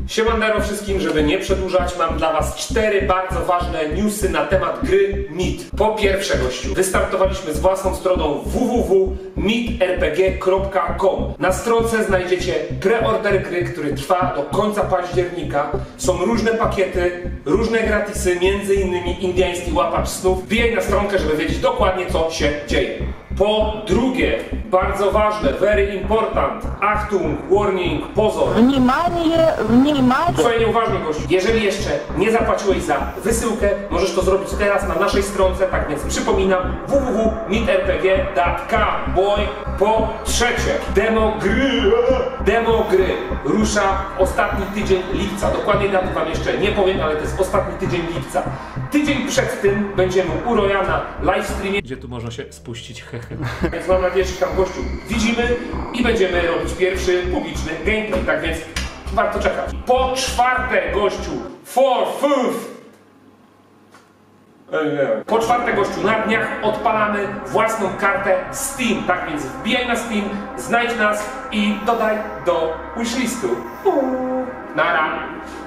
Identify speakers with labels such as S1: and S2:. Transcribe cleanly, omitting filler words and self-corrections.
S1: Siemandero wszystkim, żeby nie przedłużać, mam dla was 4 bardzo ważne newsy na temat gry Meat. Po pierwsze, gościu, wystartowaliśmy z własną stroną www.meatrpg.com. Na stronce znajdziecie preorder gry, który trwa do końca października. Są różne pakiety, różne gratisy, między innymi indyjski łapacz snów. Wbijaj na stronkę, żeby wiedzieć dokładnie, co się dzieje. Po drugie, bardzo ważne, very important, Achtung, warning, pozor.
S2: Wнимание, wнимание.
S1: Słuchaj nieuważnie, gościu. Jeżeli jeszcze nie zapłaciłeś za wysyłkę, możesz to zrobić teraz na naszej stronce, tak więc przypominam www.meatrpg.com. Boy. Po trzecie, demo gry rusza ostatni tydzień lipca. Dokładnie daty wam jeszcze nie powiem, ale to jest ostatni tydzień lipca. Tydzień przed tym będziemy u Rojana live streamie, gdzie tu można się spuścić. Więc mam nadzieję, że tam gościu widzimy i będziemy robić pierwszy publiczny gameplay, tak więc warto czekać. Po czwarte, gościu, po czwarte, gościu, na dniach odpalamy własną kartę Steam, tak więc wbijaj na Steam, znajdź nas i dodaj do wishlistu. Nara!